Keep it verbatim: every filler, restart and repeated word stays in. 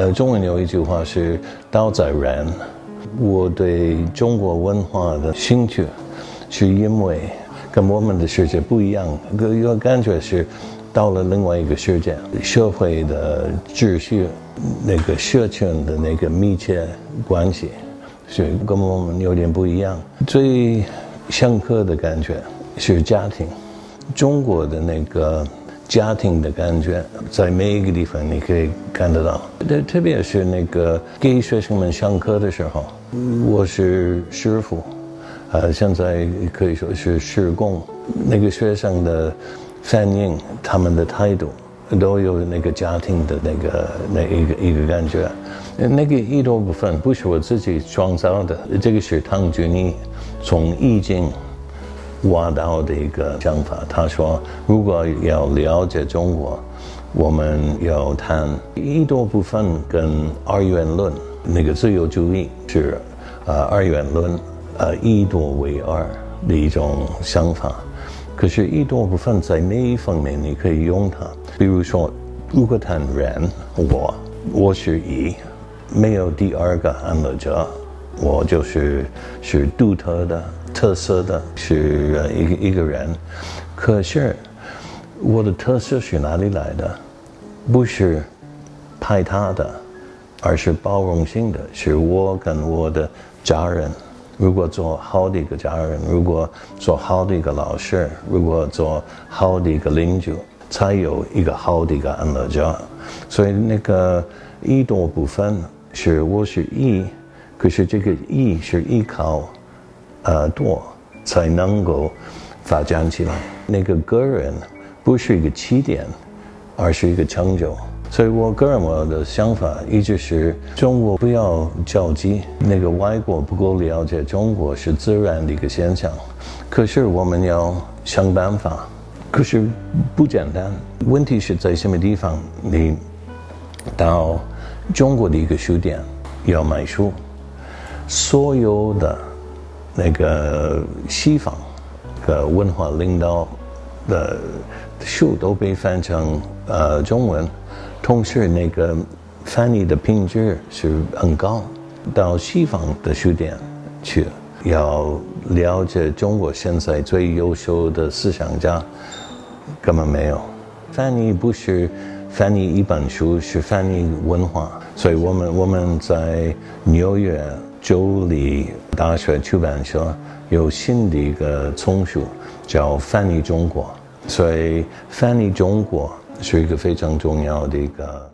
呃，中文有一句话是"道在人"。我对中国文化的兴趣，是因为跟我们的世界不一样，我感觉是到了另外一个世界，社会的秩序，那个社群的那个密切关系，是跟我们有点不一样。最深刻的感觉是家庭，中国的那个家庭的感觉，在每一个地方你可以看得到。特别是那个给学生们上课的时候，我是师傅，呃，现在可以说是师公，那个学生的反应，他们的态度，都有那个家庭的那个那一个一个感觉。那个一多部分不是我自己创造的，这个是唐君毅从易经挖到的一个想法。他说，如果要了解中国，我们要谈一多部分跟二元论，那个自由主义是呃二元论，呃一多为二的一种想法。可是，一多部分在每一方面你可以用它。比如说，如果谈人，我我是一，没有第二个安乐者，我就是是独特的、特色的，是一个一个人。可是，我的特色是哪里来的？不是排他的，而是包容性的，是我跟我的家人。如果做好的一个家人，如果做好的一个老师，如果做好的一个邻居，才有一个好的一个安乐家。所以那个一多部分是我是一，可是这个一是依靠呃多才能够发展起来。那个个人不是一个起点，而是一个成就。所以我个人我的想法一直是，中国不要着急，那个外国不够了解中国是自然的一个现象，可是我们要想办法，可是不简单。问题是在什么地方？你到中国的一个书店要买书，所有的那个西方的文化领导的书都被翻成呃中文。同时，那个翻译的品质是很高。到西方的书店去，要了解中国现在最优秀的思想家，根本没有。翻译不是翻译一本书，是翻译文化。所以我们我们在纽约州立大学出版社有新的一个丛书，叫《翻译中国》。所以翻译中国是一个非常重要的一个